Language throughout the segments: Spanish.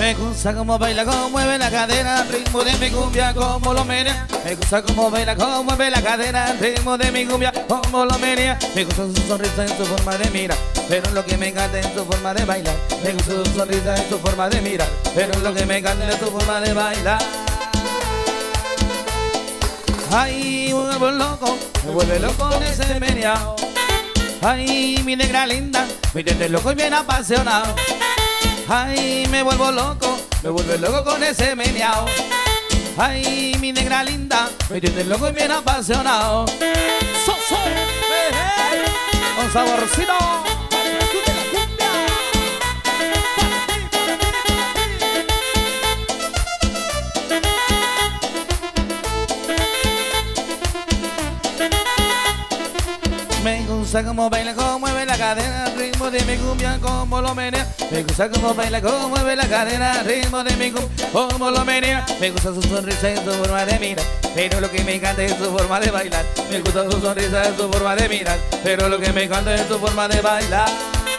Me gusta como baila, como mueve la cadera, al ritmo de mi cumbia, como lo menea. Me gusta como baila, como mueve la cadera, al ritmo de mi cumbia, como lo menea. Me gusta su sonrisa en su forma de mirar, pero lo que me encanta es su forma de bailar. Me gusta su sonrisa en su forma de mirar, pero lo que me encanta es su forma de bailar. Ay, me vuelve loco en ese meneao. Ay, mi negra linda, me tiene loco y bien apasionado. Ay, me vuelve loco con ese meneao. Ay, mi negra linda, me tiene loco y bien apasionado. Con saborcito. Me gusta como baila, como mueve la cadera, al ritmo de mi cumbia, como lo menea. Me gusta como baila, como mueve la cadera, al ritmo de mi cumbia, como lo menea. Me gusta su sonrisa y su forma de mirar, pero lo que me encanta es su forma de bailar. Me gusta su sonrisa y su forma de mirar, pero lo que me encanta es su forma de bailar.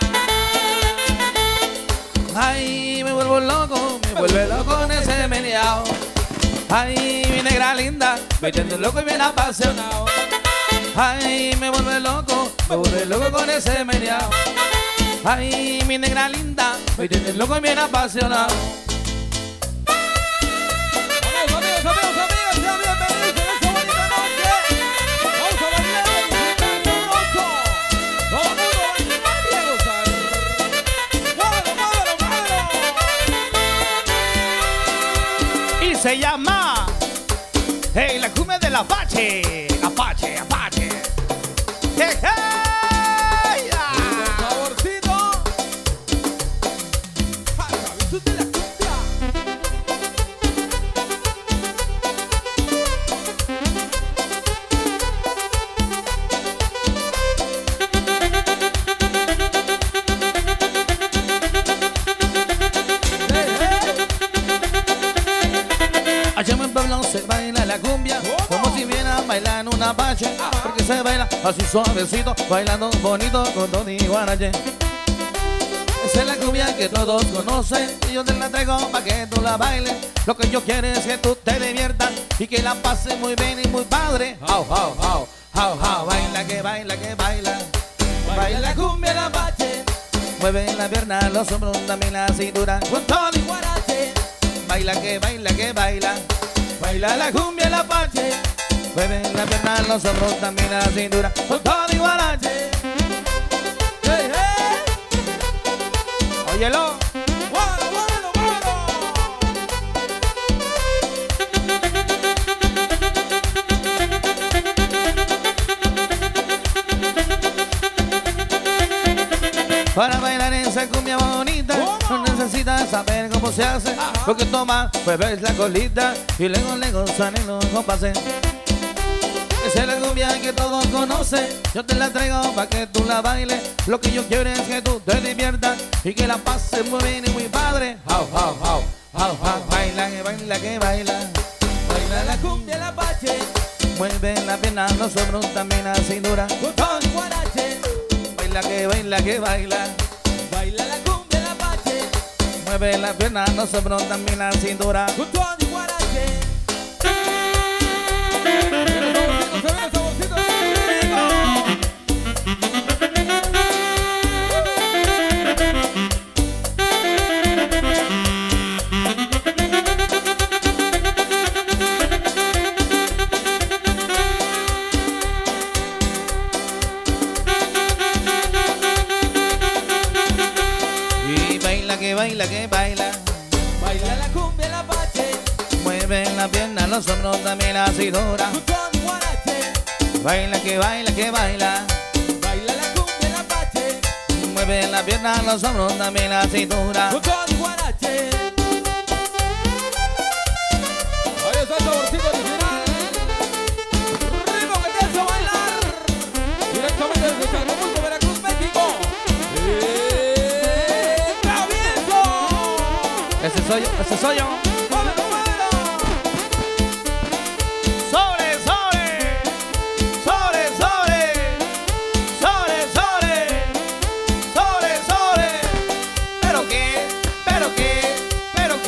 Ay, me vuelve loco en ese meneao. Ay, mi negra linda, me tiene loco y bien apasionado. Ay, me vuelve loco con ese meneao. Ay, mi negra linda, me tiene loco y bien apasionado. Amigos, sean bienvenidos en esta bonita noche. Vamos a bailar sabroso. Todo el mundo bailar y a gozar. Y se llama Hey, la cumbia del Apache. Apache. Hey, hey, Saborcito. Disfrute la cumbia. allá en Pueblo se baila la cumbia como si viera a bailar en un Apache, porque se baila así suavecito, bailando bonito con Tony Guarache. Esa es la cumbia que todos conocen y yo te la traigo pa' que tú la bailes. Lo que yo quiero es que tú te diviertas y que la pases muy bien y muy padre. Baila que baila, que baila. Baila cumbia el Apache. Mueve la pierna, los hombros, también la cintura con Tony Guarache. Baila que baila, que baila. Baila la cumbia el Apache. Mueve la pierna, los hombros, también la cintura con Tony Guarache. Hey, hey. Óyelo. Bueno. Para bailar esa cumbia bonita, no necesitas saber cómo se hace. Lo que toma, pues ves la colita y luego salen los compases. Esa es la cumbia que todos conocen, yo te la traigo pa' que tú la bailes. Lo que yo quiero es que tú te diviertas y que la pases muy bien y muy padre. Baila que baila, que baila. Baila la cumbia el Apache. Mueve la pierna, los hombros, también la cintura con Tony Guarache. Baila que baila, que baila. Baila la cumbia el Apache. Mueve la pierna, los hombros, también la cintura con Tony Guarache. Se ve el saborcito rico. Y baila que baila, que baila. Baila la cumbia el Apache. Mueve la pierna, los hombros, también la cintura Con Tony Guarache. baila que baila, que baila. Baila la cumbia el Apache. Mueve la pierna, los hombros, también la cintura Con Tony Guarache. Ahí está el saborcito original. Ritmo que te hace bailar. Directamente desde Chacomulco, Veracruz, México. ¡Travieso! Ese soy yo. Pero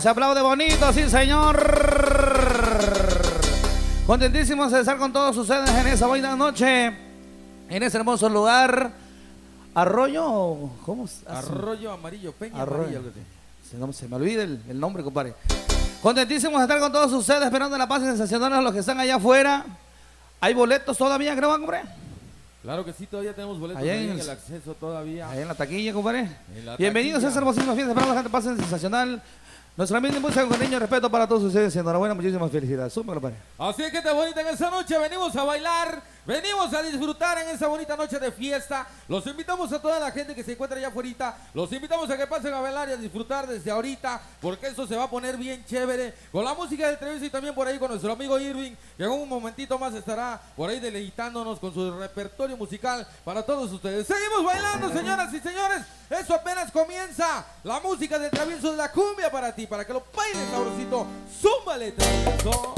Se aplaude bonito, sí señor. Contentísimos de estar con todos ustedes en esa buena noche, en ese hermoso lugar. Arroyo, ¿cómo? Arroyo Amarillo, Peña Arroyo. Amarilla. Se me olvida el nombre, compadre. Contentísimos de estar con todos ustedes, esperando la paz sensacional a los que están allá afuera. ¿Hay boletos todavía, creo, compadre? Claro que sí, todavía tenemos boletos Allá ahí en en el acceso todavía. Ahí en la taquilla, compadre. La Bienvenidos a esta hermosísima fiesta, esperando la gente pase sensacional. Nuestra misma música con cariño y respeto para todos ustedes. Enhorabuena, muchísimas felicidades. Súper, compadre. Así es que te bonita en esta noche, venimos a bailar, venimos a disfrutar en esa bonita noche de fiesta. Los invitamos a toda la gente que se encuentra allá afuera, los invitamos a que pasen a bailar y a disfrutar desde ahorita, porque esto se va a poner bien chévere, con la música de Treviso y también por ahí con nuestro amigo Irving, que en un momentito más estará por ahí deleitándonos con su repertorio musical para todos ustedes. Seguimos bailando, señoras y señores, eso apenas comienza, la música de Travieso de la cumbia para ti, para que lo bailes sabrosito. Zúmbale, Travieso.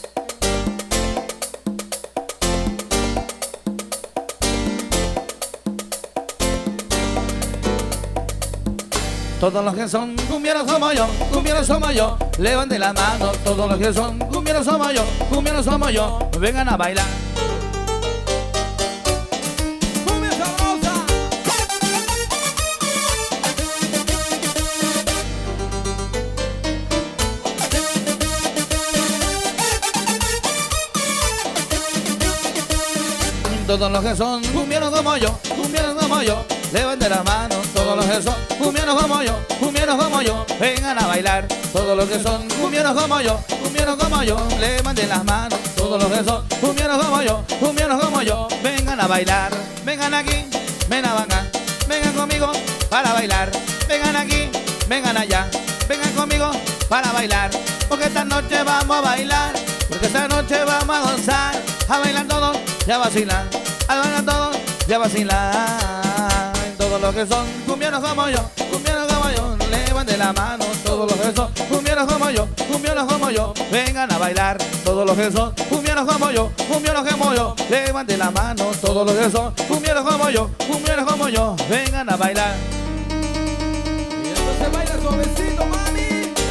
Todos los que son cumbieros somos yo, levanten la mano. Todos los que son cumbieros somos yo, vengan a bailar. ¡Cumbia sabrosa! Todos los que son cumbieros como yo, levanten la mano. Todos los que son cumbieros como yo, vengan a bailar. Todos los que son cumbieros como yo, levanten las manos. Todos los que son cumbieros como yo, vengan a bailar. Vengan aquí, vengan conmigo para bailar. Vengan aquí, vengan allá, vengan conmigo para bailar. Porque esta noche vamos a bailar, porque esta noche vamos a gozar, a bailar todos y a vacilar, a bailar todos y a vacilar. Todos los que son cumbieros como yo, levanten la mano. Todos los que son cumbieros como yo, vengan a bailar. Todos los que son cumbieros como yo, levanten la mano. Todos los que son cumbieros como yo, vengan a bailar. Y esto se baila suavecito, mami.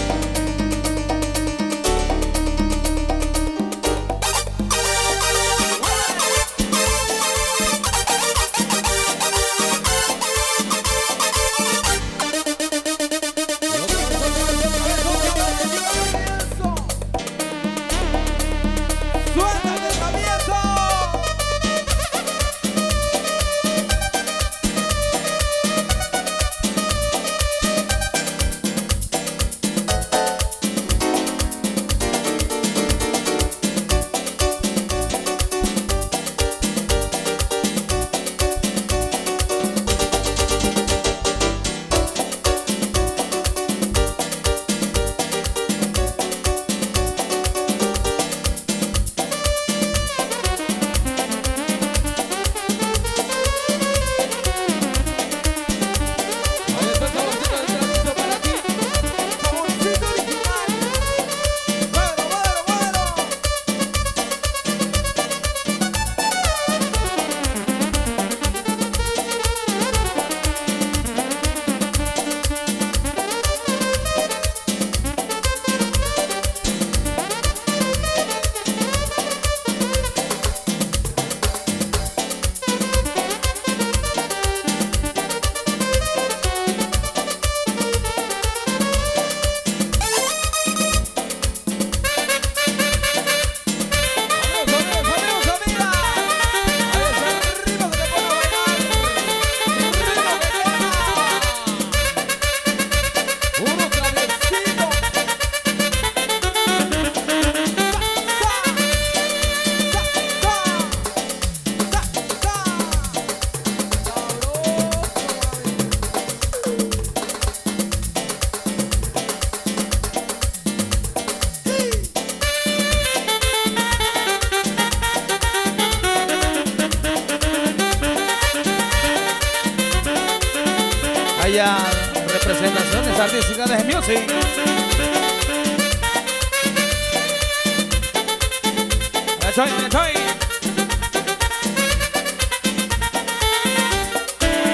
Vaya representaciones artísticas de Music.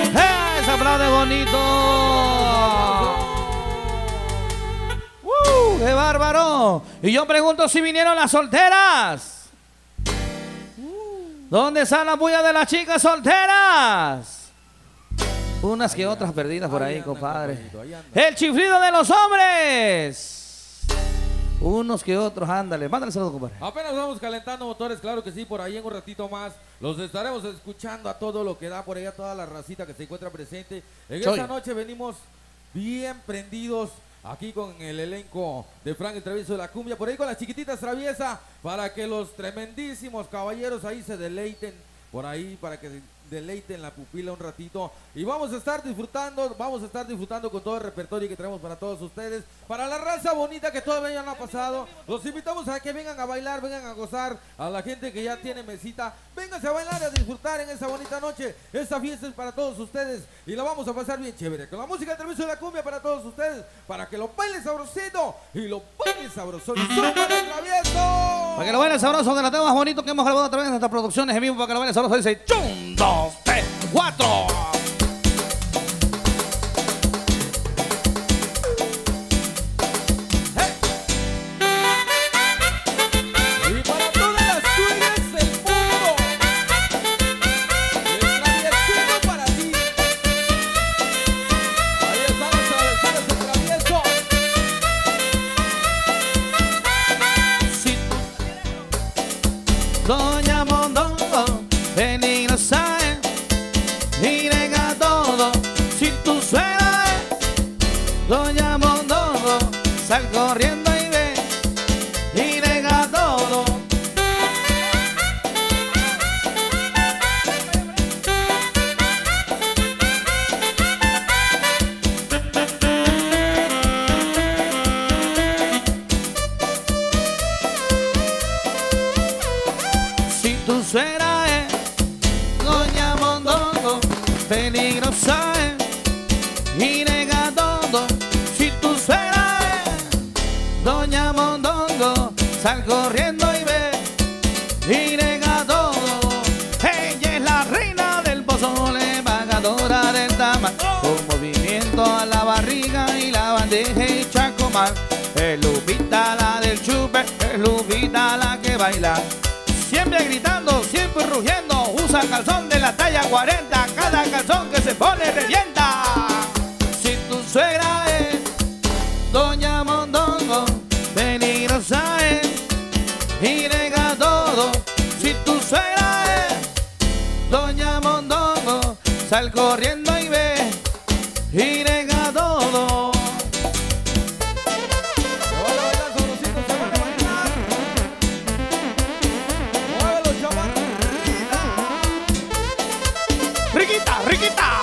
¡Se aplaude bonito! ¡Woo! paró. Y yo pregunto si vinieron las solteras. ¿Dónde están las bullas de las chicas solteras? Unas que otras perdidas por ahí, compadre. El chiflido de los hombres. Unos que otros, ándale. Mándale saludos, compadre. Apenas vamos calentando motores, claro que sí. Por ahí en un ratito más los estaremos escuchando a todo lo que da por allá, toda la racita que se encuentra presente. En esta noche venimos bien prendidos aquí con el elenco de Frank el Travieso de la Cumbia, por ahí con las chiquititas traviesa, para que los tremendísimos caballeros ahí se deleiten, por ahí para que deleiten la pupila un ratito. Y vamos a estar disfrutando con todo el repertorio que traemos para todos ustedes, para la raza bonita que todavía no ha pasado. Los invitamos a que vengan a bailar, vengan a gozar, a la gente que ya tiene mesita, vénganse a bailar, a disfrutar en esa bonita noche. Esta fiesta es para todos ustedes y la vamos a pasar bien chévere, con la música del Travieso de la Cumbia para todos ustedes, para que lo bailen sabrosito y lo bailen sabroso. ¡Súper travieso! Para que lo bailen sabroso, de los temas bonitos que hemos grabado a través de nuestras producciones en vivo, para que lo bailen sabroso, dice 1, 2, 3, 4. Doña Mondongo, peligrosa y nega todo. Si tu suegra es Doña Mondongo, sal corriendo y ve y nega todo. Si tu suegra es Doña Mondongo, peligrosa es y nega todo. Si tu suegra es Doña Mondongo, sal corriendo y ve y nega todo. Ella es la reina del pozole, pagadora del tamal, con movimiento a la barriga y la bandeja y chacomal. Es Lupita la del chupe, es Lupita la que baila, siempre gritando, siempre rugiendo, usa calzón de la talla 40, cada calzón que se pone revienta. Si tu suegra es Doña Mondongo, peligrosa es y nega todo. Si tu suegra es Doña Mondongo, sal corriendo y ve y nega todo. Riquita, riquita.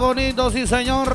bonito, sí señor.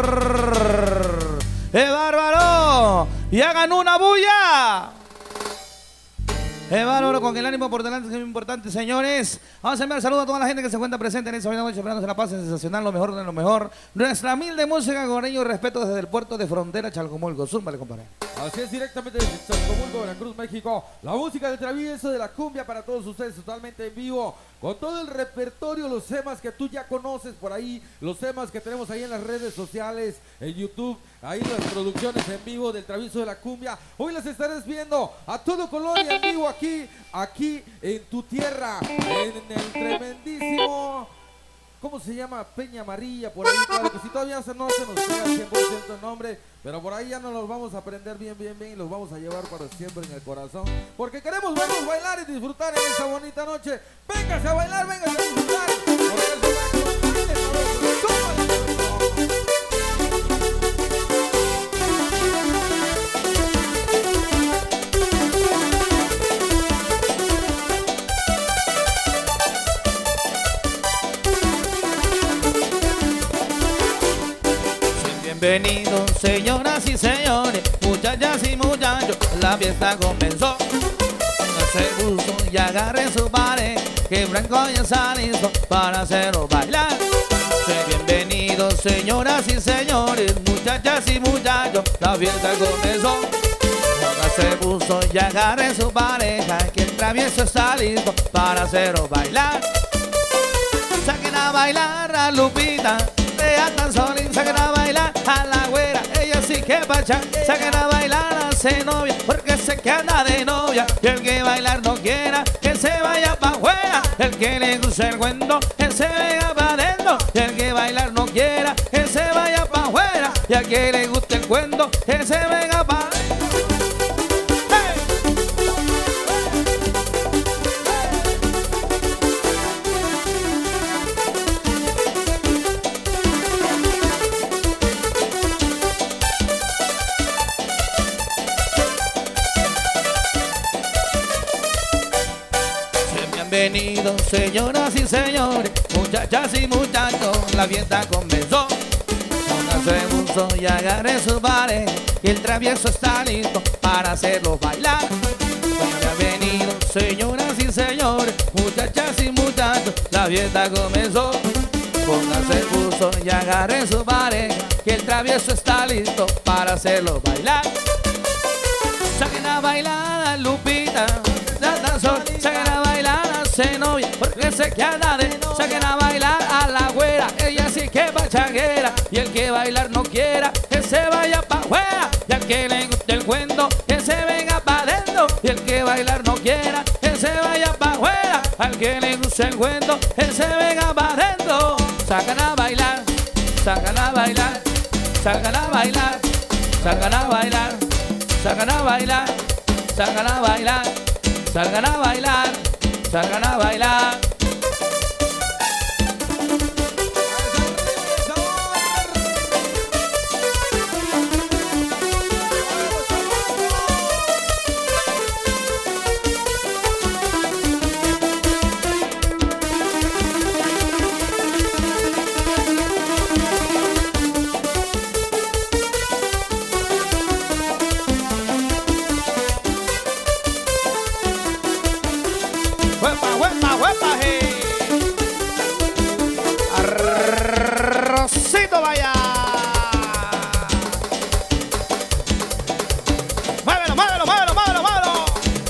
¡Es bárbaro! ¡Y hagan una bulla! ¡Es bárbaro! Con el ánimo por delante, que es muy importante, señores. Vamos a enviar saludos a toda la gente que se encuentra presente en esta buena noche, esperando que la pasen sensacional, lo mejor de lo mejor. Nuestra humilde música con ello y respeto desde el puerto de frontera Chalcomulco. Zúmbale, compadre. Así es, directamente desde Chalcomulco, Veracruz, México. La música del travieso de la cumbia para todos ustedes, totalmente en vivo. Con todo el repertorio, los temas que tú ya conoces por ahí, los temas que tenemos ahí en las redes sociales, en YouTube, ahí las producciones en vivo del travieso de la cumbia. Hoy las estarás viendo a todo color y en vivo aquí en tu tierra, en el tremendísimo... ¿Cómo se llama? Peña Amarilla, por ahí, claro que si todavía no se nos queda 100% el nombre, pero por ahí ya nos los vamos a aprender bien y los vamos a llevar para siempre en el corazón, porque queremos verlos bailar y disfrutar en esta bonita noche. Véngase a bailar, véngase a disfrutar, por eso bailes, Bienvenidos, señoras y señores, muchachas y muchachos, la fiesta comenzó. Se puso y agarre su pared, que Franco ya está listo para hacerlo bailar. Bienvenidos, señoras y señores, muchachas y muchachos, la fiesta comenzó. Se puso y agarre su pareja, que el travieso está listo para hacerlo bailar. Saquen a bailar a Lupita, tan solín, saquen a bailar a la güera, ella sí que pacha, saquen a bailar a Zenobia, porque sé que anda de novia, y el que bailar no quiera, que se vaya pa' afuera, el que le gusta el cuento, que se venga pa' adentro, y el que bailar no quiera, que se vaya pa' afuera, y al que le guste el cuento, que se venga pa' adentro. Bienvenidos, señoras y señores, muchachas y muchachos, la fiesta comenzó. Póngase buzo y agarre su pared, y el travieso está listo para hacerlo bailar. Bienvenidos, señoras y señores, muchachas y muchachos, la fiesta comenzó. Póngase buzo y agarre su pared, que el travieso está listo para hacerlo bailar. Saquen a bailar a Lupita, saquen a bailar a Zenobia, porque sé que anda de, saquen a bailar a la güera, ella sí que pachanguera, y el que bailar no quiera, que se vaya pa' afuera, y al que le guste el cuento, que se venga pa' adentro, y el que bailar no quiera, que se vaya pa' afuera, al que le guste el cuento, que se venga pa' adentro. Sacan a bailar, sacan a bailar, sacan a bailar, sacan a bailar, sacan a bailar, sacan a bailar, salgan a bailar, salgan a bailar. Arrocito, vaya. Muévelo, muévelo, muévelo, muévelo, muévelo.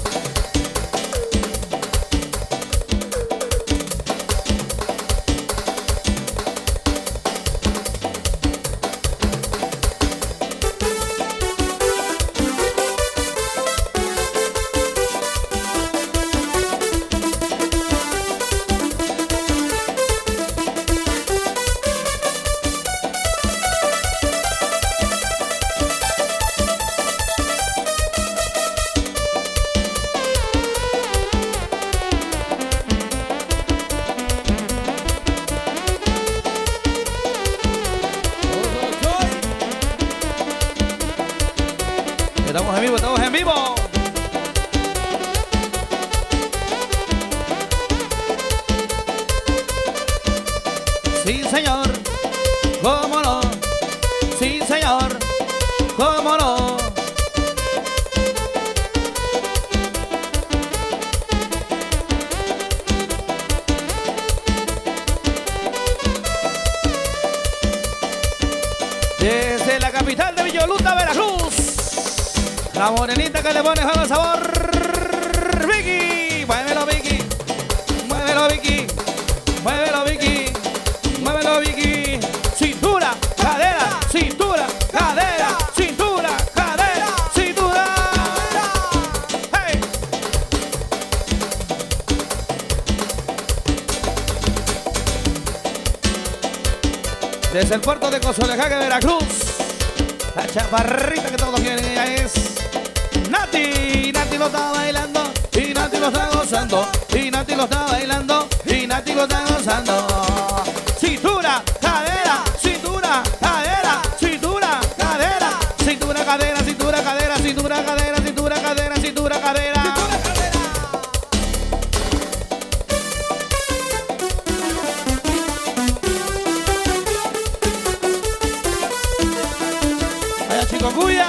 Estamos en vivo, estamos en vivo. Sí, señor. Choluta, Veracruz. La morenita que le pone juego de sabor. Vicky, muévelo Vicky. Muévelo Vicky. Muévelo Vicky. Muévelo Vicky. Cintura, cadera, cintura, cadera, cintura, cadera, cintura. Hey. Desde el puerto de Cozolejaque, Veracruz, la chaparrita que todos quieren, ella es Nati. Nati lo está bailando y Nati lo está gozando. Y Nati lo está bailando y Nati lo está gozando. Cintura, cadera, cintura, cadera, cintura, cadera, cintura, cadera, cintura, cadera, cintura, cadera, cintura, cadera, cintura, cadera. Vaya chico cuya.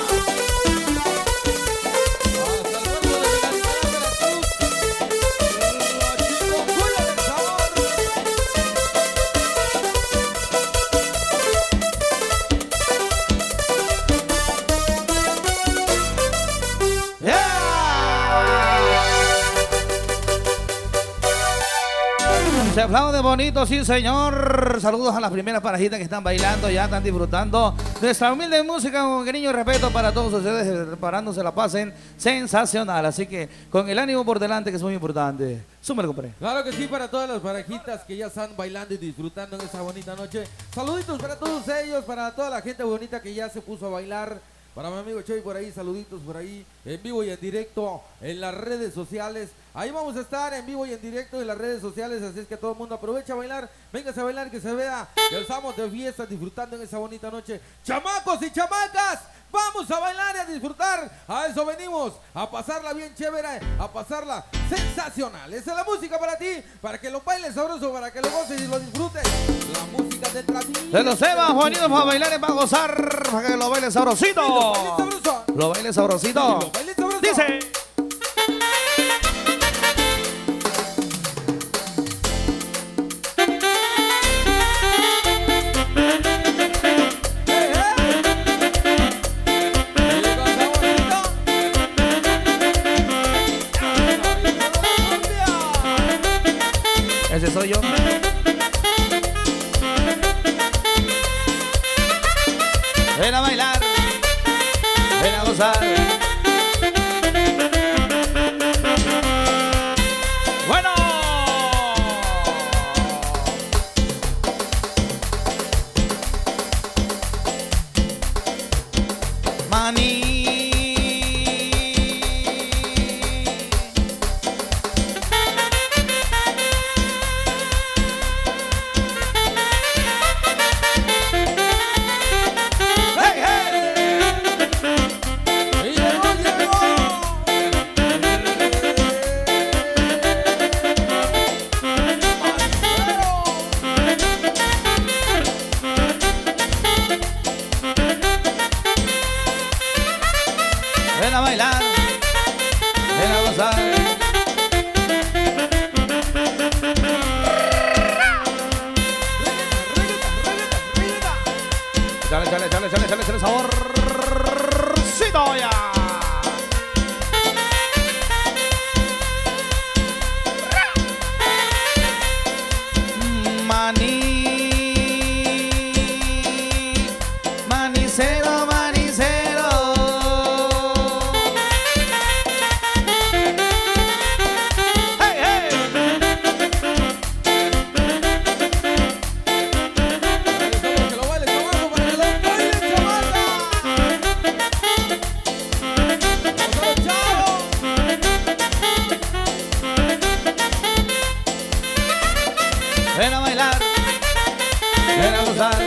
Se aplaude bonito, sí señor. Saludos a las primeras parejitas que están bailando, ya están disfrutando nuestra humilde música con cariño y respeto para todos ustedes, preparándose la pasen sensacional. Así que con el ánimo por delante, que es muy importante. Súmale, compadre. Claro que sí, para todas las parejitas que ya están bailando y disfrutando en esta bonita noche. Saluditos para todos ellos, para toda la gente bonita que ya se puso a bailar. Para mi amigo Choy por ahí, saluditos por ahí, en vivo y en directo en las redes sociales. Ahí vamos a estar en vivo y en directo en las redes sociales, así es que todo el mundo aprovecha a bailar. Véngase a bailar, que se vea que estamos de fiesta disfrutando en esa bonita noche. Chamacos y chamacas, vamos a bailar y a disfrutar. A eso venimos, a pasarla bien chévere, a pasarla sensacional. Esa es la música para ti, para que lo bailes sabroso, para que lo goces y lo disfrutes. La música de Travis. De los temas bonitos para bailar y para gozar, para que lo bailes sabrosito. Lo bailes sabrosito. Lo bailes sabroso. Dice. Ese soy yo. Ven a bailar, ven a gozar. Bueno. Mani. Ven a bailar, ven a gozar. Chale, chale, chale, chale, chale, chale, saborcito ya. Maní, manicero, manicero. Hey, hey. Que lo bailes abajo, para que lo bailes chamata. Chao. Ven a bailar, ven a gozar.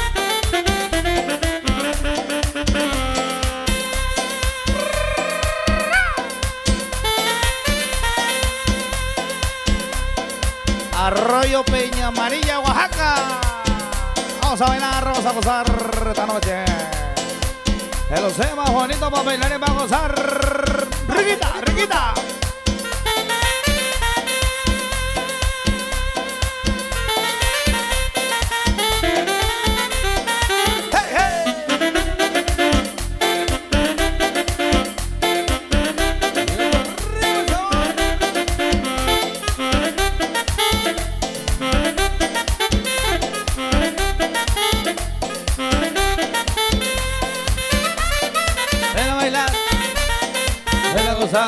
Arroyo Peña Amarilla, Oaxaca. Vamos a bailar, vamos a gozar esta noche. De los temas bonitos para bailar y para gozar. Riquita, riquita. Hey, hey. gozar.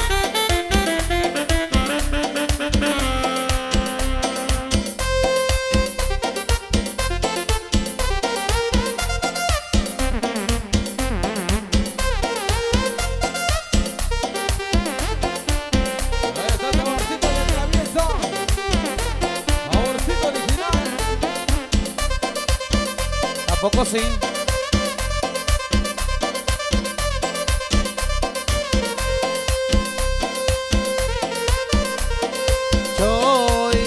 Poco sí. Soy.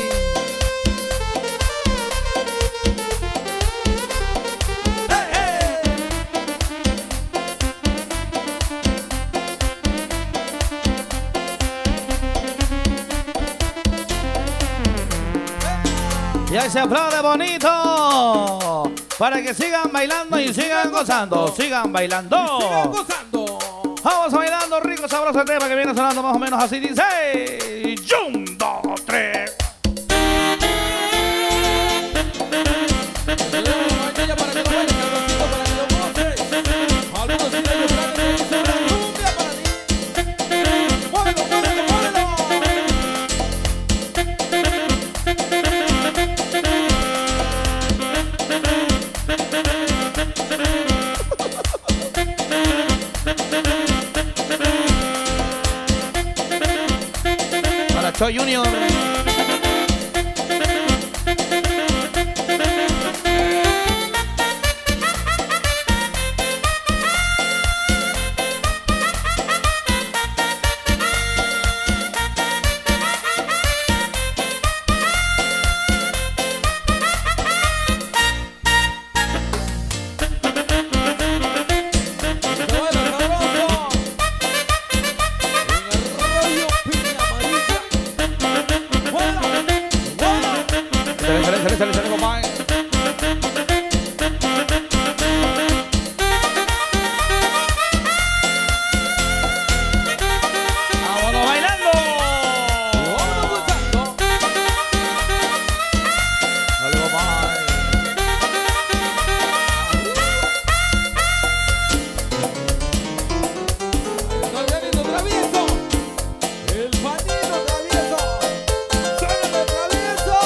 Y ahí se aplaude bonito. Para que sigan bailando y sigan gozando. Sigan bailando. Sigan gozando. Vamos bailando rico, sabroso el tema que viene sonando más o menos así. Dice: 1, 2, 3. Soy Junior. Sale, compadre. Vámonos bailando. Vámonos gozando. Dale, compadre. Está saliendo travieso. El panito travieso. ¡Sálame travieso!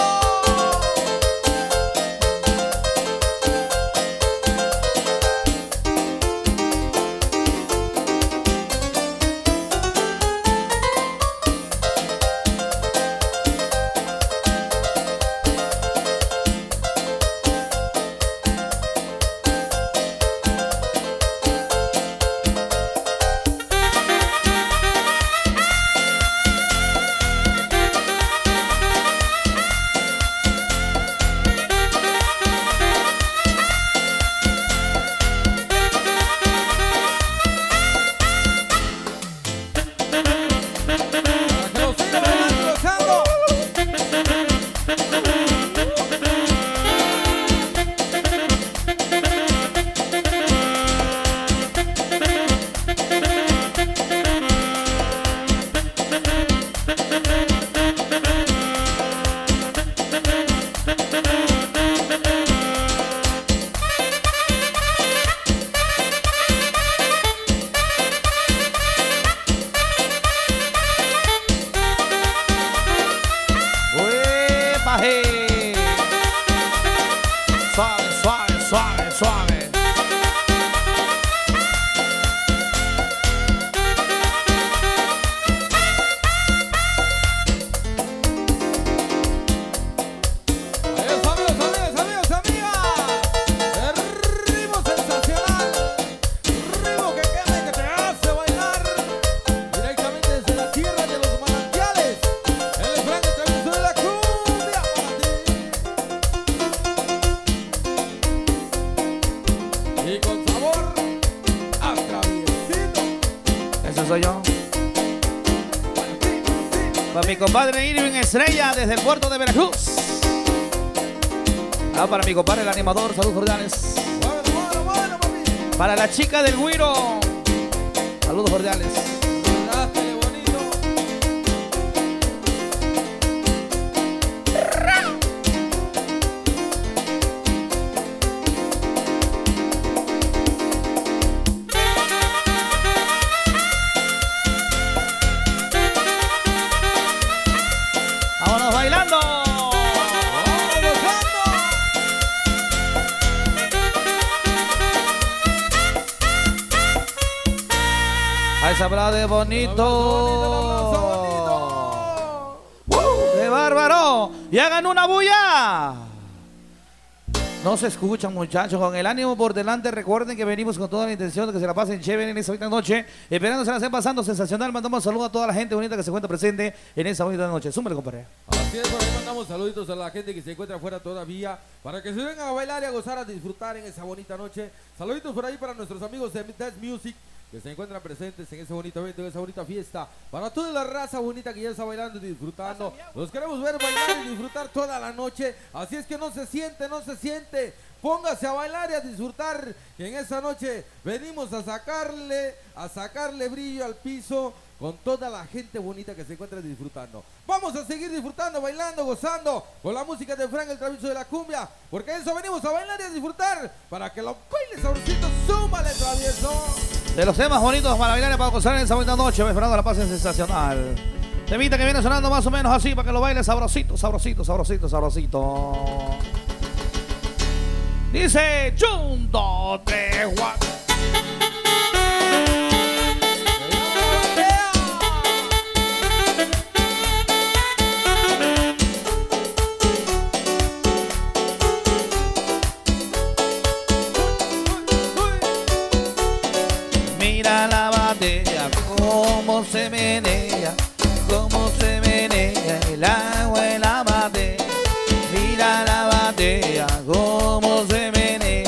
Suave, suave, suave, suave. Amigos, amigas. El ritmo sensacional. Ritmo que quema y que te hace bailar. Directamente desde la tierra de los manantiales. El Frank Travieso de la cumbia para ti. Y con sabor a traviesito. Ese soy yo. Para mi compadre Irving Estrella desde el puerto de Veracruz. Para mi compadre el animador, saludos cordiales. Bueno, papi. Para la chica del güiro, saludos cordiales. Rástele bonito. está de bonito. ¡Qué bárbaro! ¡Y hagan una bulla! No se escuchan, muchachos. Con el ánimo por delante, recuerden que venimos con toda la intención de que se la pasen chévere en esta bonita noche. Esperando se la estén pasando sensacional. Mandamos saludos a toda la gente bonita que se encuentra presente en esta bonita noche. Súmale, compadre. Así es, por ahí mandamos saluditos a la gente que se encuentra afuera todavía, para que se vengan a bailar y a gozar, a disfrutar en esa bonita noche. Saluditos por ahí para nuestros amigos de Death Music, que se encuentran presentes en ese bonito evento, en esa bonita fiesta. Para toda la raza bonita que ya está bailando y disfrutando. Los queremos ver bailar y disfrutar toda la noche. Así es que no se siente, no se siente. Póngase a bailar y a disfrutar, que en esta noche venimos a sacarle brillo al piso con toda la gente bonita que se encuentra disfrutando. Vamos a seguir disfrutando, bailando, gozando con la música de Frank el Travieso de la Cumbia, porque a eso venimos a bailar y a disfrutar, para que lo bailes sabrosito. Súmale, Travieso. De los temas bonitos para bailar y para gozar en esa bonita noche, esperando la paz sensacional. Temita que viene sonando más o menos así, para que lo bailes sabrosito, sabrosito, sabrosito, sabrosito. Dice, 1, 2, 3, 4. Mira la batea, cómo se menea el agua en la batea. Mira la batea, cómo se menea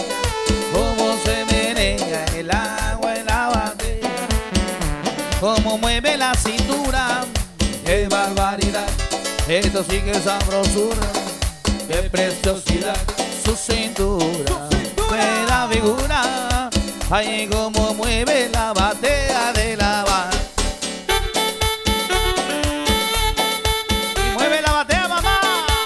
el agua en la batea. Cómo mueve la cintura, qué barbaridad, esto sí que es sabrosura, qué preciosidad, su cintura, buena figura. Ay, cómo mueve la batea de la barra. Y mueve la batea, mamá.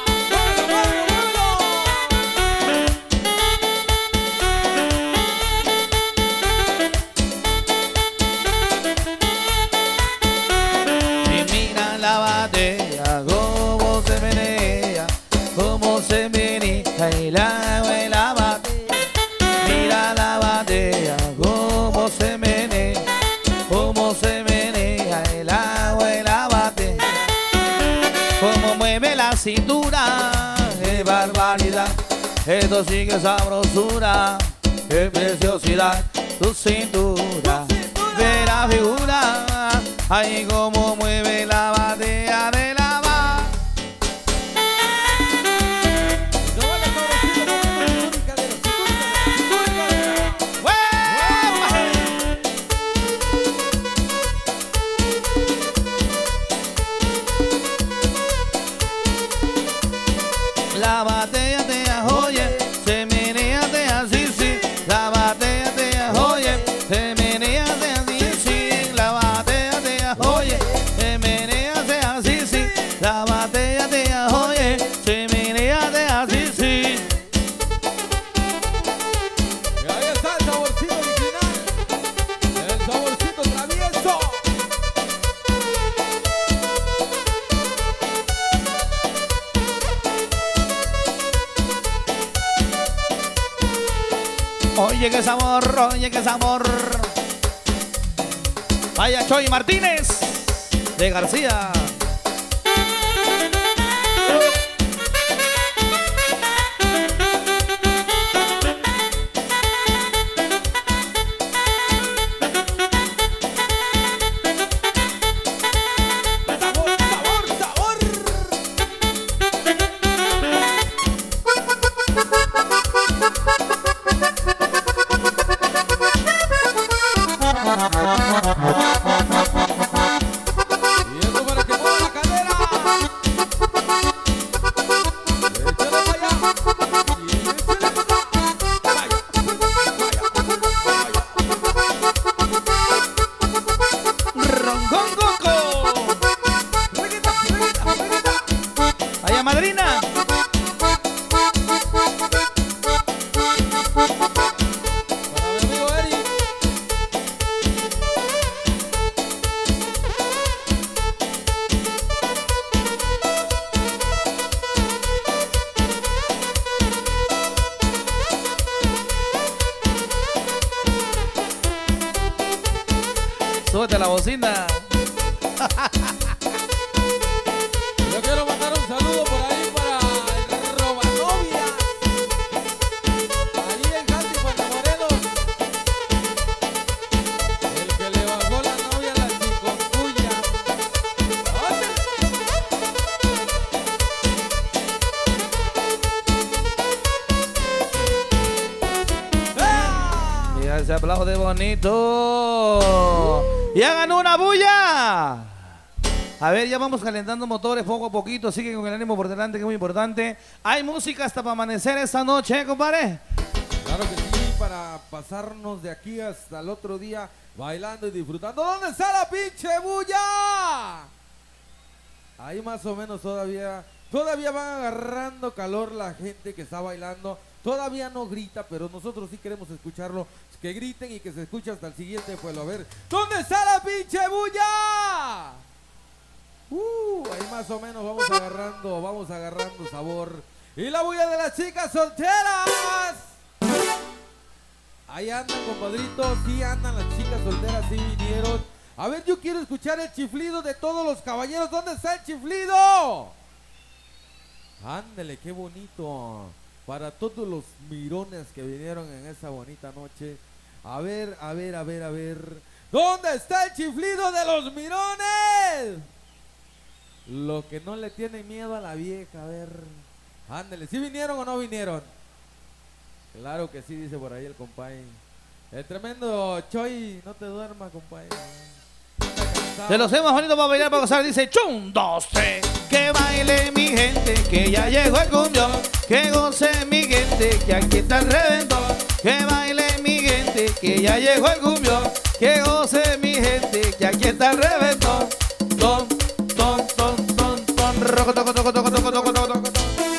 Y mira la batea, cómo se menea el agua en la batea. Mira la batea, cómo se menea el agua en la batea. Cómo mueve la cintura, qué barbaridad, esto sí que es sabrosura, qué preciosidad, tu cintura, de la figura. Ay, cómo mueve la batea de la batea. La batea te oye, se menea te así, sí. La batea te oye, se menea te así, sí. La batea te oye, se menea te así, sí. La batea te oye, se menea te así, sí. Y ahí está el saborcito original, el saborcito travieso. Oye, qué sabor, oye, qué sabor. Vaya Choy Martínez de García. Y eso para que mueva la cadera. Échale para allá. Y échale para acá. Vaya, Rongongoco. Reguita, reguita, reguita. Vaya madrina. Para mi amigo Eric. Súbete la bocina. cocina. Yo quiero mandar un saludo por ahí para el Robanovia. Ahí en Jalti, Puerto Morelos. El que le bajó la novia a la chiconcuya. Y ese aplauso de bonito. Y hagan una bulla. A ver, ya vamos calentando motores poco a poquito, así que con el ánimo por delante, que es muy importante. Hay música hasta para amanecer esta noche, compadre. Claro que sí, para pasarnos de aquí hasta el otro día bailando y disfrutando. ¿Dónde está la pinche bulla? Ahí más o menos todavía van agarrando calor la gente que está bailando. Todavía no grita, pero nosotros sí queremos escucharlo. Que griten y que se escuche hasta el siguiente pueblo. A ver, ¿dónde está la pinche bulla? Ahí más o menos vamos agarrando sabor. Y la bulla de las chicas solteras. Ahí andan, compadritos, sí andan las chicas solteras, sí vinieron. A ver, yo quiero escuchar el chiflido de todos los caballeros. ¿Dónde está el chiflido? Ándele, qué bonito. Para todos los mirones que vinieron en esa bonita noche. A ver. ¿Dónde está el chiflido de los mirones? Lo que no le tiene miedo a la vieja, a ver. Ándele, ¿sí vinieron o no vinieron? Claro que sí, dice por ahí el compay. El tremendo Choy, no te duermas, compay. De los temas bonitos para bailar, para gozar, dice chun, dos, tres. Que baile mi gente, que ya llegó el cumbión. Que goce mi gente, que aquí está el reventón. Que baile mi gente, que ya llegó el cumbión. Que goce mi gente, que aquí está el reventón. Ton, ton, ton, ton, ton, roco, toco, toco, toco, toco, toco, toco, toco.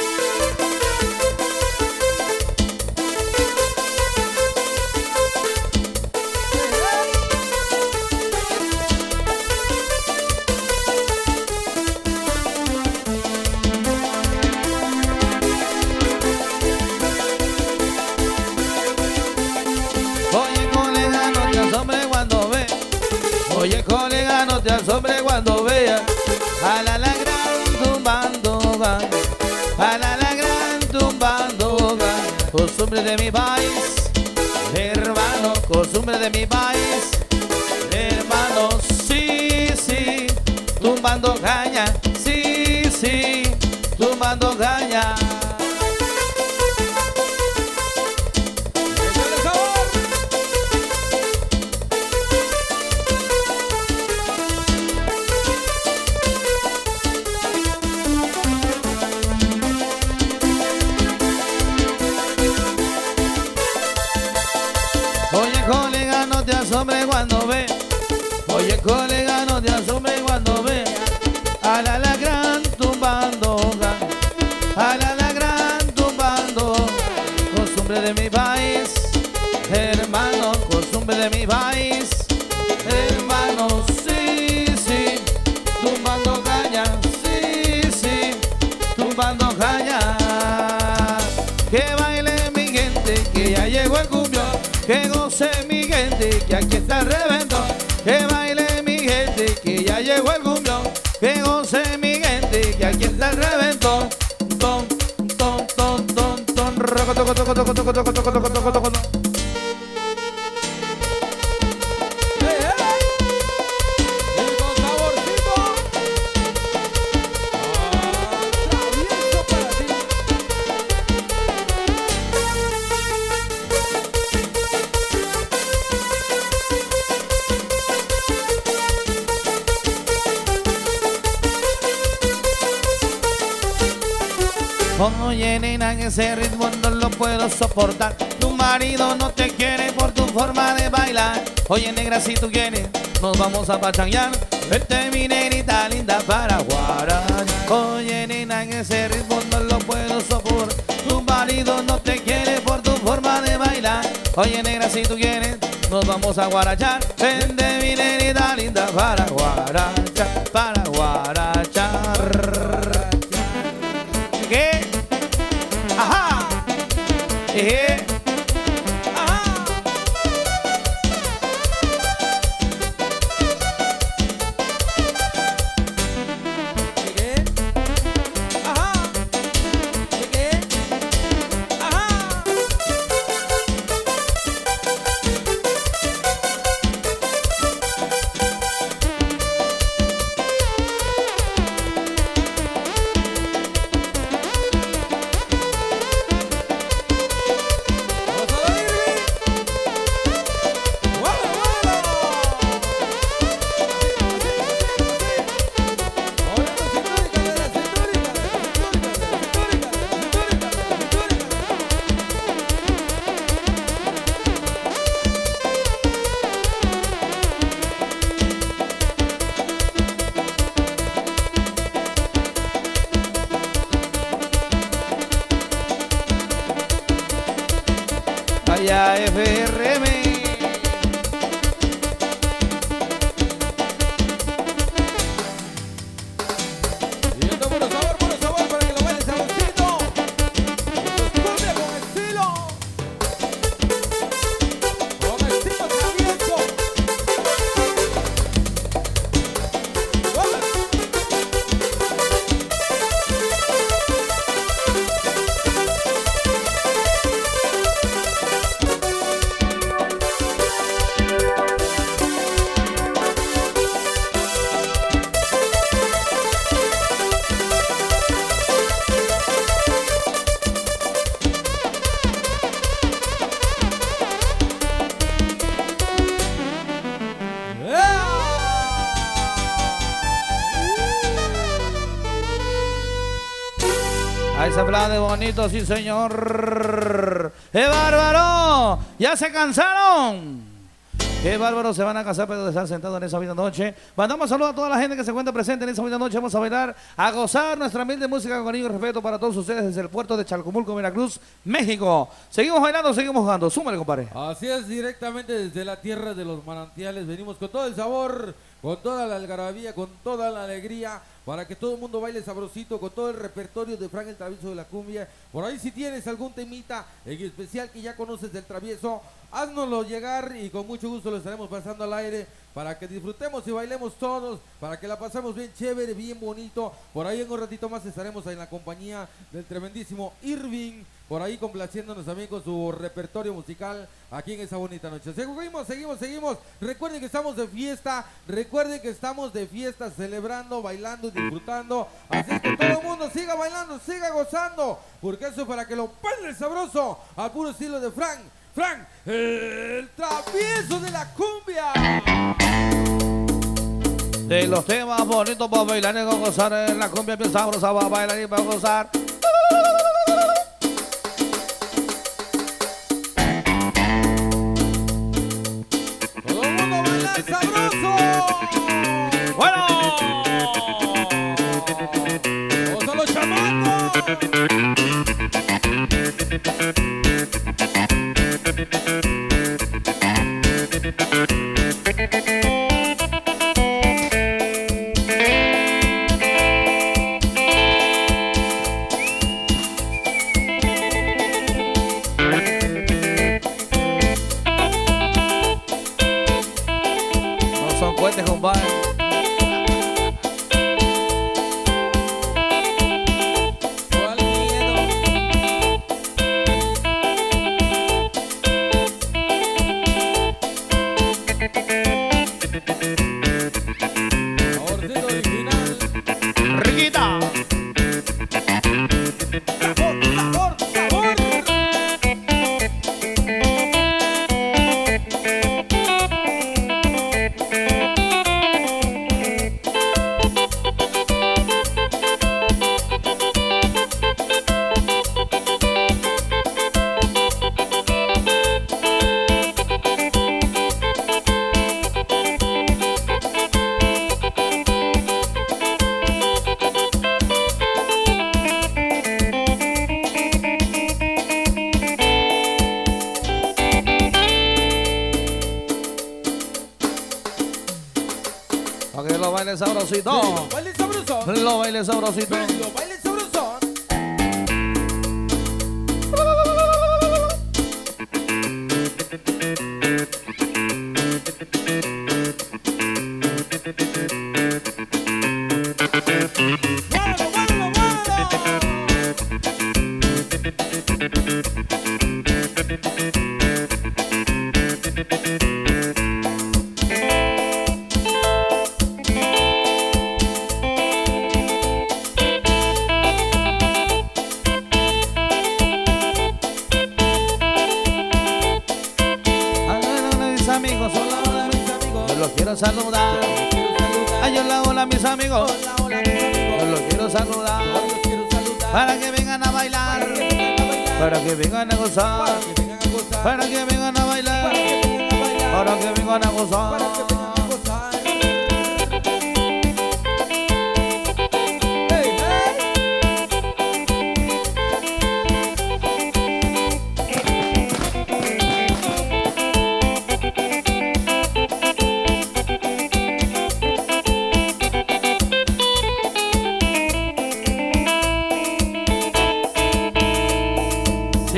Oye, colega, no te asombre cuando veas a la gran tumbando gaña, a la gran tumbando gaña. Costumbre de mi país, hermano, costumbre de mi país, hermano, sí, sí, tumbando gaña, sí, sí, tumbando gaña. Oye, colega, no te asombre cuando ve. Oye, colega, no te asombre cuando ve a la gran tumbando gaña, a la gran tumbando. Costumbre de mi país, hermano, costumbre de mi país, hermano, sí, sí, tumbando caña, sí, sí, tumbando caña. Que baile mi gente, que ya llegó el cumbión. Que goce mi gente, que aquí está el reventón. Que baile mi gente, que ya llegó el cumbión. Que goce mi gente, que aquí está el reventón. Ton, ton, ton, ton, ton, roco, toco, toco, toco, toco, toco, toco, toco, toco, toco. Oye, nena, en ese ritmo no lo puedo soportar. Tu marido no te quiere por tu forma de bailar. Oye, negra, si tú quieres, nos vamos a pachanguear. Vete, mi negrita linda, para guarañar. Oye, nena, en ese ritmo no lo puedo soportar. Tu marido no te quiere por tu forma de bailar. Oye, negra, si tú quieres, nos vamos a guarachar. Vente, mi negrita linda, para guarachar, para guarachar. ¿Qué? Ajá. Ajá. Cumbia FRM. Ahí se habla de bonito, sí señor. ¡Qué bárbaro! ¿Ya se cansaron? ¡Qué bárbaro! Se van a cansar pero de estar sentados en esa bonita noche. Mandamos saludos a toda la gente que se encuentra presente en esa bonita noche. Vamos a bailar, a gozar nuestra humilde música con cariño y respeto para todos ustedes desde el puerto de Chalcomulco, Veracruz, México. Seguimos bailando, seguimos jugando. Súmale, compadre. Así es, directamente desde la tierra de los manantiales. Venimos con todo el sabor, con toda la algarabía, con toda la alegría, para que todo el mundo baile sabrosito con todo el repertorio de Frank el Travieso de la Cumbia. Por ahí si tienes algún temita en especial que ya conoces del Travieso, háznoslo llegar y con mucho gusto lo estaremos pasando al aire para que disfrutemos y bailemos todos, para que la pasemos bien chévere, bien bonito. Por ahí en un ratito más estaremos en la compañía del tremendísimo Irving, por ahí complaciéndonos también con su repertorio musical aquí en esa bonita noche. Seguimos. Recuerden que estamos de fiesta, celebrando, bailando y disfrutando. Así es que todo el mundo siga bailando, siga gozando, porque eso es para que lo baile sabroso al puro estilo de Frank, el Travieso de la Cumbia. De los temas bonitos para bailar y gozar en la cumbia bien sabrosa, para bailar y para gozar. Todo el mundo baila sabroso. ¡Bueno! ¡Vamos a los chamacos! No son cohetes, compadre. Riquita. Para que lo baile sabrosito. Baile sabroso. Lo baile sabrosito. Lo baile sabroso. Amigos, hola, mis amigos, yo los quiero saludar. Ay, hola, mis amigos, yo los quiero saludar. Para que vengan a bailar, para que vengan a gozar, para que vengan a bailar, para que vengan a gozar.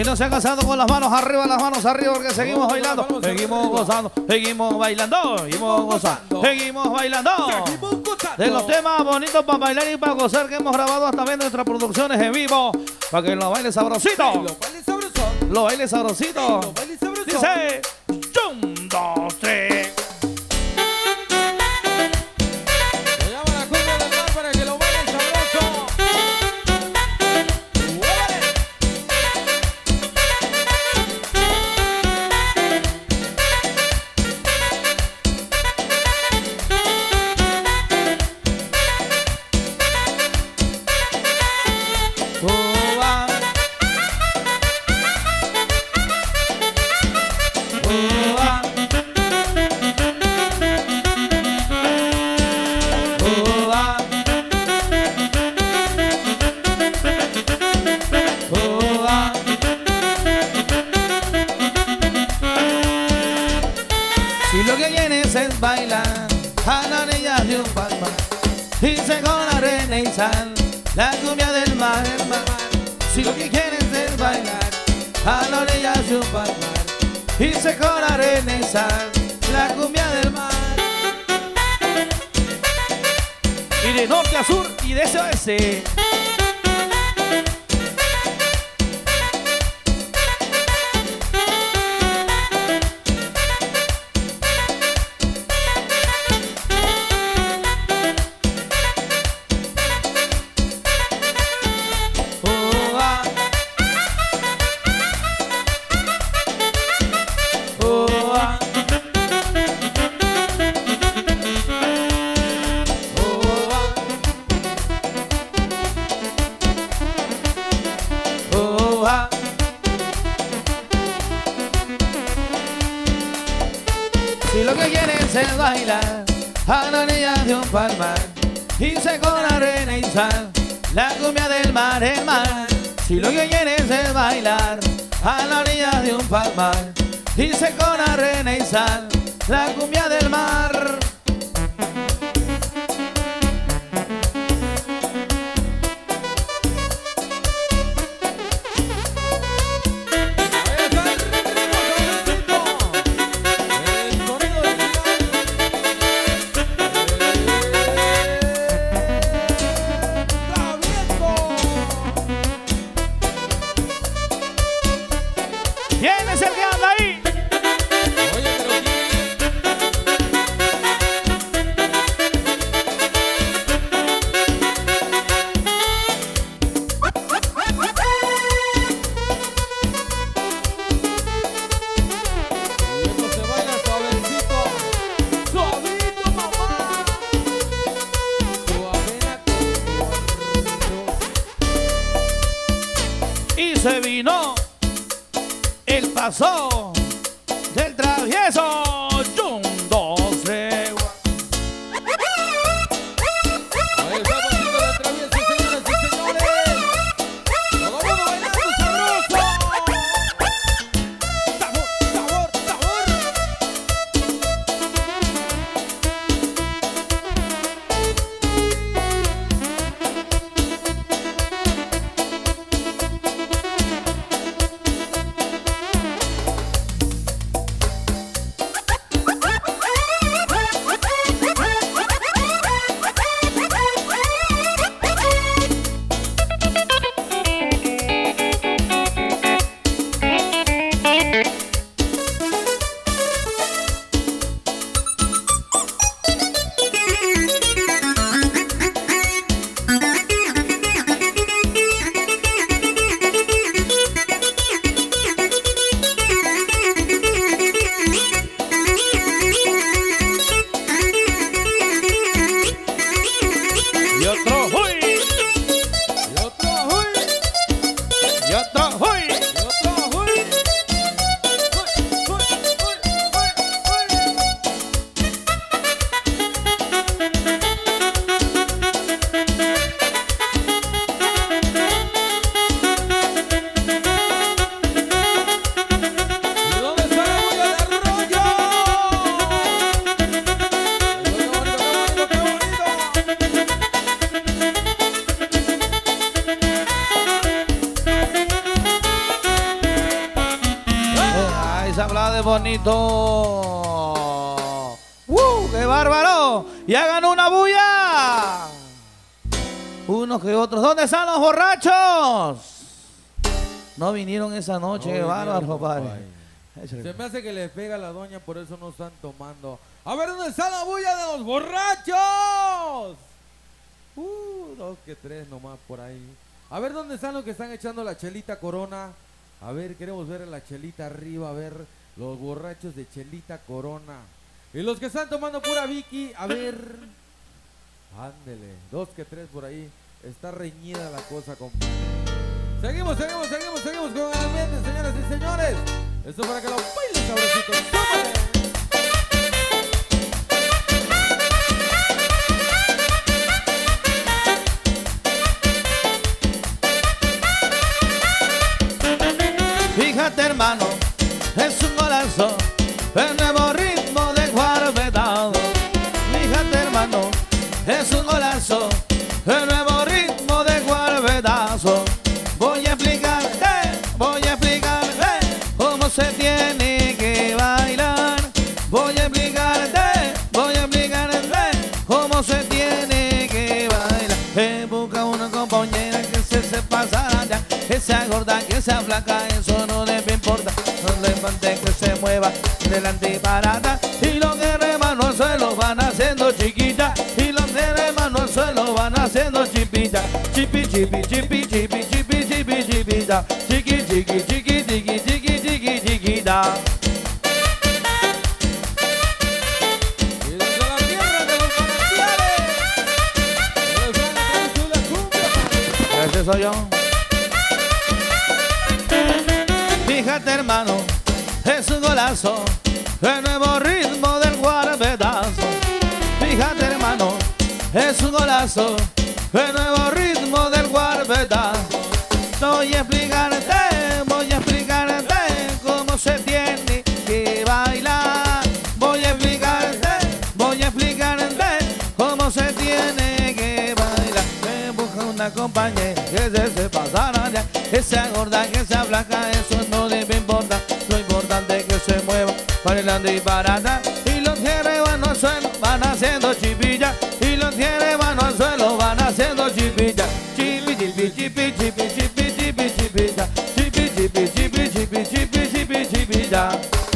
Y no se ha cansado con las manos arriba, porque seguimos bailando, seguimos gozando, seguimos bailando, seguimos gozando, seguimos bailando. De los temas bonitos para bailar y para gozar que hemos grabado hasta ver nuestras producciones en vivo, para que lo baile sabrosito. Lo baile sabrosito. Dice, 1, 2, 3. Si lo que quieres es bailar a la orilla de un palmar, dice con arena y sal, la cumbia del mar, Si lo que quieres es bailar a la orilla de un palmar, dice con arena y sal, la cumbia del mar. Y de norte a sur y de este a oeste. Si lo que quieres es bailar a la orilla de un palmar, hice con arena y sal, la cumbia del mar, Si lo que quieres es bailar a la orilla de un palmar, hice con arena y sal, la cumbia del mar. ¿Quién es el que anda ahí? Esto se baila suavecito, suavito, mamá. Y se vino el paso del travieso. 1, 2, 3. Ahí está el pasito del travieso, señoras y señores. Todo el mundo bailando sabroso. Sabor, sabor, sabor. Y otro huy, Y otro huy, y otro huy. y otro huy. Huy, huy, ¿Y dónde está la bulla del rollo? Qué bonito, qué bonito, qué bonito. bonito. ¡Qué bárbaro! ¡Ya ganó una bulla! Unos que otros. ¿Dónde están los borrachos? No vinieron esa noche, No qué bárbaro, vinieron, compadre. Se me hace que les pega la doña, por eso no están tomando. A ver, ¿dónde está la bulla de los borrachos? 2 que 3 nomás por ahí. A ver, ¿dónde están los que están echando la chelita Corona? A ver, queremos ver la chelita arriba, a ver, los borrachos de chelita Corona. Y los que están tomando pura Vicky, a ver. Ándele, 2 que 3 por ahí. Está reñida la cosa, compadre. Seguimos con el ambiente, señoras y señores. Esto para que lo bailen sabrosito. ¡Tómale! Fíjate, hermano, es un golazo, el nuevo ritmo de Guarbedado. Fíjate, hermano, es un golazo, el nuevo ritmo de Guarbedazo. Voy a explicarte cómo se tiene que bailar. Voy a explicarte cómo se tiene que bailar. Busca una compañera que se sepa ya, que sea gorda, que sea flaca, eso no le importa. No le importa que se mueva delante y para atrás. Y los que remano al suelo van haciendo chiquita. Y los que remano al suelo van haciendo chipita. Chipi, chipi, chipi, chipi, chipi, chipi, chipita. Chiqui, chiqui, chiqui, chiqui, chiqui, chiqui, chiquita. Y desde la tierra de los manantiales, la cumbia. Ese soy yo. Fíjate, hermano, es un golazo, el nuevo ritmo del Guarbedazo. Fíjate, hermano, es un golazo, el nuevo ritmo del Guarbedazo. Voy a explicarte cómo se tiene que bailar. Voy a explicarte cómo se tiene que bailar. Me busca una compañera que se sepa ya, que sea gorda, que sea flaca, eso no le importa. Lo importante es que se mueva bailando y para atrás. Y los que reban al suelo van haciendo chipilla. Y los que reban al suelo van haciendo chipilla. Chipi, chipi, chipi, chipi, chipi, chipi, chipilla. Chipi, chipi, chipi, chipi, chipi, chipi, chipilla.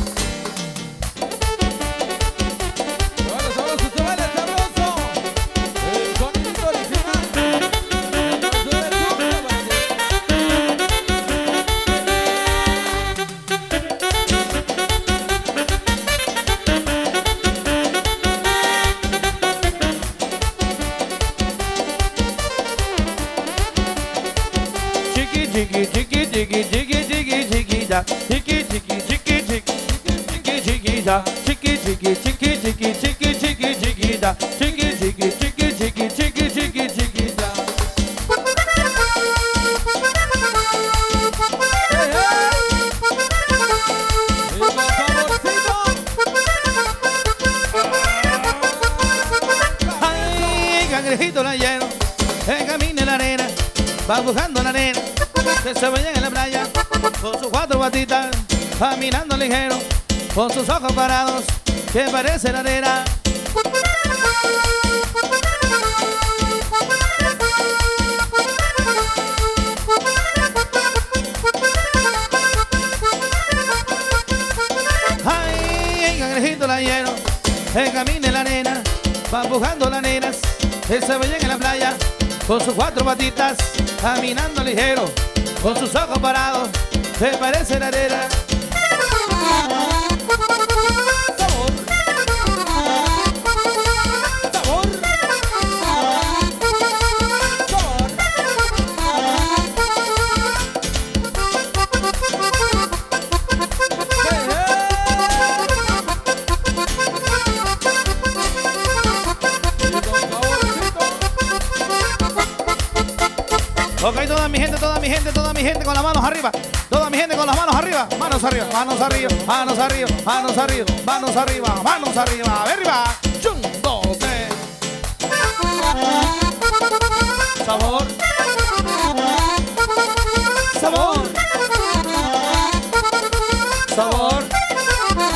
Chiqui, chiqui, chiqui, chiqui, chiqui, chiquita. Chiqui, chiqui, chiqui, chiqui, chiqui, chiquita. Chiqui, chiqui, chiqui, chiqui, chiqui, chiqui, chiquita. Chiqui, chiqui, chiqui, chiqui, chiqui, chiqui, chiquita. Ay, cangrejito la lleno, camina en la arena, va buscando la arena. Que se vayan en la playa con sus 4 patitas, caminando ligero, con sus ojos parados, que parece la arena. Ay, cangrejito la lleno, camina en la arena, va empujando las nenas, que se vayan en la playa con sus 4 patitas, caminando ligero, con sus ojos parados, se parece la arena. Sabor, sabor, Ok, toda mi gente con las manos arriba. Toda mi gente con las manos arriba. Manos arriba, manos arriba, manos arriba, manos arriba, manos arriba, manos arriba. Arriba. 1, 2, 3. Sabor. Sabor. Sabor.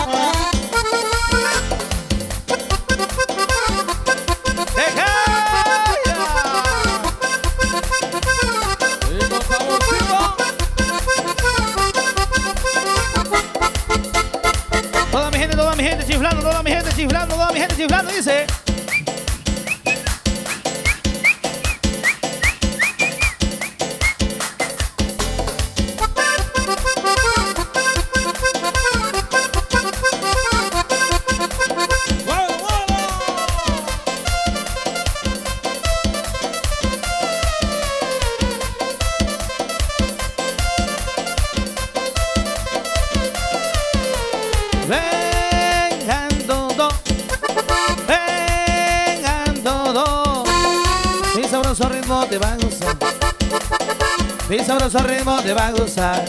sabroso ritmo te va a gustar. Mi sabroso ritmo te va a gustar.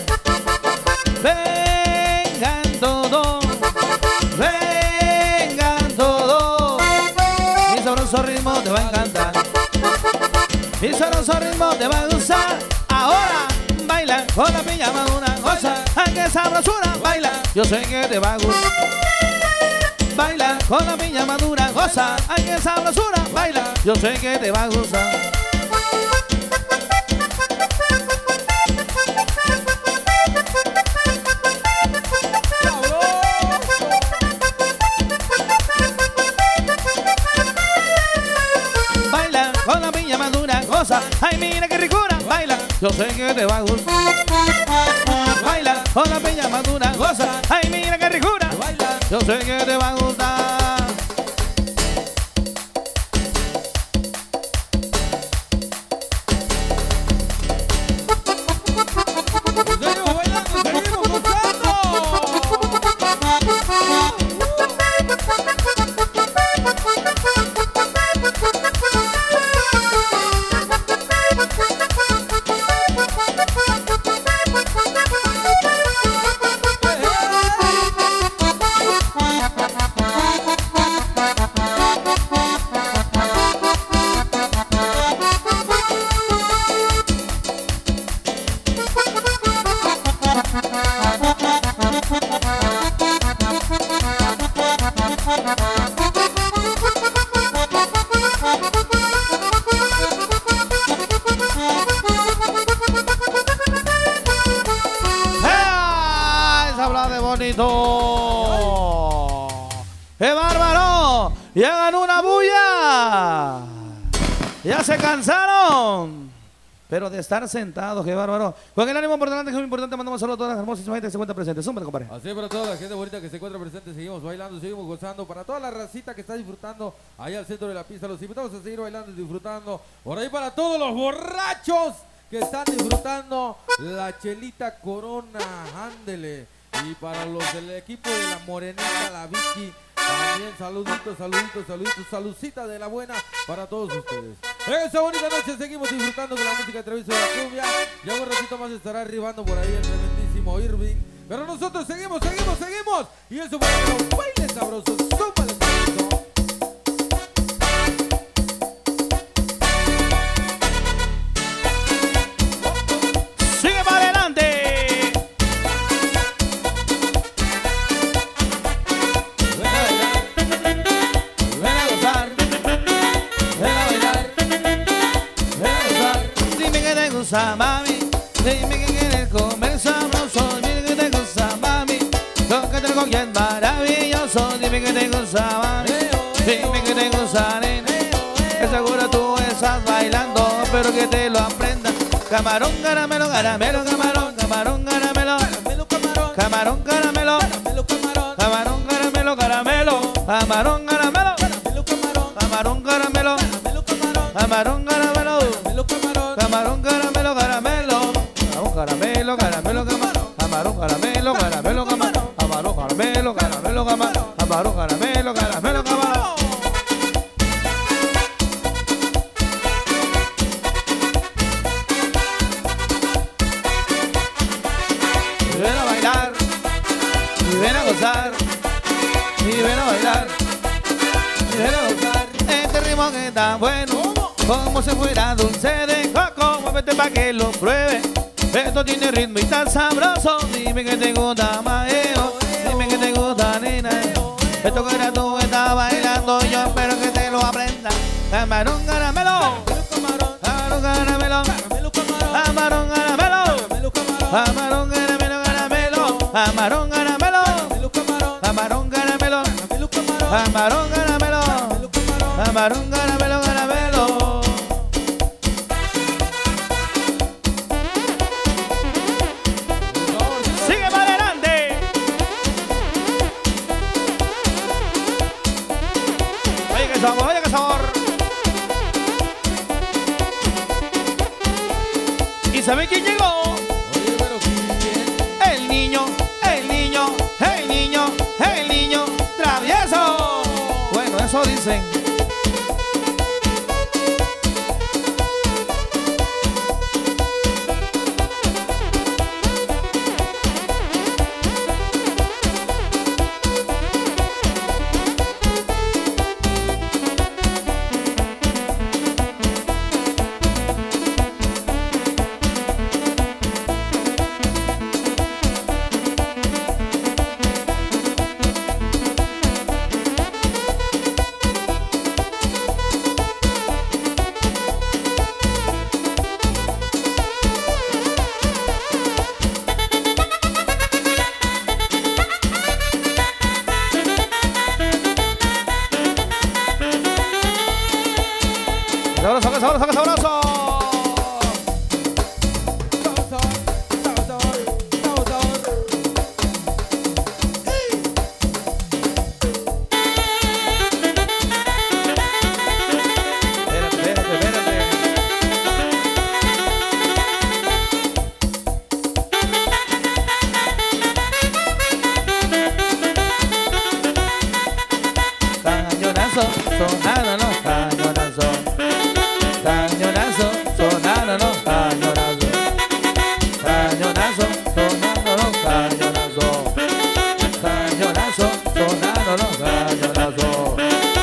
Vengan todos, vengan todos. Mi sabroso ritmo te va a encantar. Mi sabroso ritmo te va a gustar. Ahora baila con la pijama una cosa. Ay, que sabrosura, baila. Yo sé que te va a gustar. Baila con la piña madura, goza. Ay, que sabrosura, baila. Yo sé que te va a gustar. Baila con la piña madura, goza. Ay, mira qué ricura, baila. Yo sé que te va a gustar. Baila con la piña madura, goza. Ay, mira qué ricura, baila. Yo sé que te va a gustar. Seguimos bailando, seguimos gozando. Bonito. ¡Qué bárbaro! ¡Llegan una bulla! ¡Ya se cansaron! Pero de estar sentados, qué bárbaro. Con el ánimo por delante, que es muy importante, mandamos saludos a todas las hermosas gente que se encuentra presente. Súmale, compadre. Así para toda la gente bonita que se encuentra presente, seguimos bailando, seguimos gozando. Para toda la racita que está disfrutando ahí al centro de la pista, los invitamos a seguir bailando y disfrutando. Por ahí para todos los borrachos que están disfrutando la chelita Corona, ándele. Y para los del equipo de la Morenita, la Vicky, también saluditos, saluditos, saluditos, saludcita de la buena para todos ustedes. En esta bonita noche seguimos disfrutando de la música de Treviso de la Cumbia. Ya un ratito más estará arribando por ahí el tremendísimo Irving. Pero nosotros seguimos, seguimos, seguimos. Y eso para que los bailes sabrosos, súmale sabroso. ¡Sigue para adelante! Mami, dime que quieres comer sabroso, dime que te gusta, mami, tócate con quien maravilloso, dime que te gusta, mami, dime que te gusta, nene, que seguro tú estás bailando, pero que te lo aprendas. Camarón, caramelo, caramelo, camarón, camarón, caramelo, camarón, caramelo, camarón, caramelo, caramelo, camarón, caramelo, camarón, caramelo, camarón, caramelo, camarón, caramelo, caramelo, caramelo, caramelo, camarón, camarón, caramelo, caramelo, camarón, camarón, caramelo, caramelo, camarón, camarón, caramelo, caramelo, camarón. Y ven a bailar, y ven a gozar, y ven a bailar, y ven a gozar. Este ritmo que está bueno, como si fuera dulce de coco, muévete pa' que lo pruebe. Esto tiene ritmo y tan sabroso. Dime que te gusta, maeo. Dime que te gusta, nena. Esto que era tú estás bailando, yo espero que te lo aprendas. Camarón, caramelo, camarón, caramelo, camarón, caramelo, camarón, caramelo, caramelo, camarón, caramelo, camarón, caramelo, camarón, caramelo, camarón, caramelo, caramelo. Sigue para adelante. Oye, qué sabor, oye, qué sabor. ¿Y sabe quién llegó? Oye, pero ¿quién? El niño, el niño, el niño, el niño travieso. Bueno, eso dicen. sabroso, qué sabroso, qué sabroso. Sonaron los cañonazos, cañonazo, sonaron los cañonazos, cañonazo, sonaron los cañonazos, cañonazo, sonaron los cañonazos.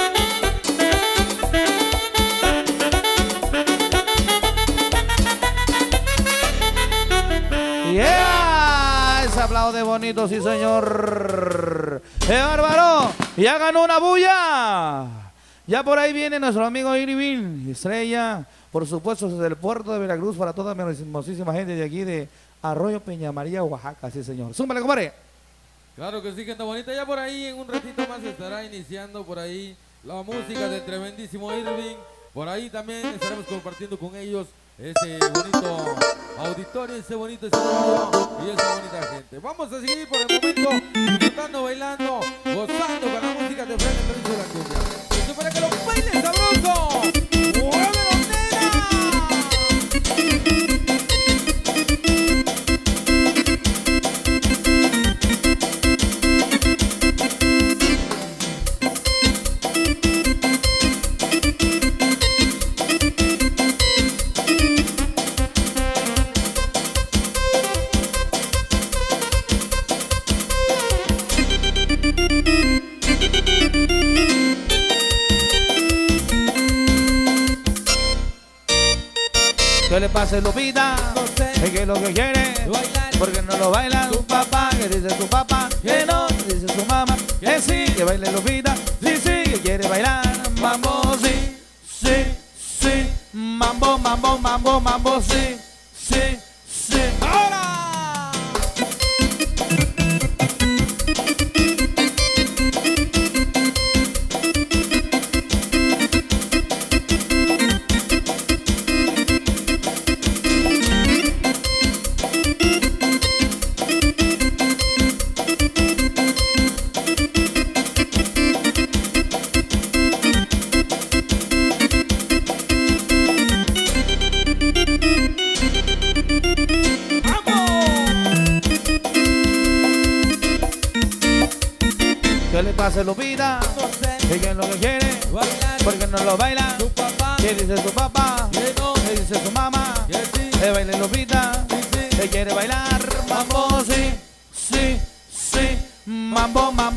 ¡Yeah! Ese aplaude bonito, sí señor. ¡Qué bárbaro! ¡Ya ganó una bulla! Ya por ahí viene nuestro amigo Irving Estrella, por supuesto desde el puerto de Veracruz para toda mi hermosísima gente de aquí de Arroyo Peña María, Oaxaca, sí señor. ¡Súmale, compadre! Claro que sí, gente bonita. Ya por ahí, en un ratito más estará iniciando por ahí la música del tremendísimo Irving. Por ahí también estaremos compartiendo con ellos ese bonito auditorio, ese bonito escenario y esa bonita gente. Vamos a seguir por el momento disfrutando, bailando, gozando con la música de Fred el Príncipe de la Cumbia. Esto para que lo bailen sabroso. ¡Muévelo, nena! ¿Qué le pasa, Lupita? No sé. ¿Qué es lo que quiere? Bailar. Porque no lo baila tu papá. ¿Qué dice tu papá? Que no. ¿Qué dice su mamá? Que sí. Que baile Lupita. Sí, sí. Que quiere bailar. Mambo, sí. Sí, sí. Mambo, mambo, mambo, mambo, sí. Sí, sí. ¡Ahora! ¿Qué le pasa, Lupita? No sé. ¿Qué es lo que quiere? Bailar. Porque no lo baila Tu papá. ¿Qué dice su papá? Que no. ¿Qué dice su mamá? Que sí. Que baile Lupita. Sí, sí. Que quiere bailar. Mambo, sí. Sí, sí. Mambo, mambo.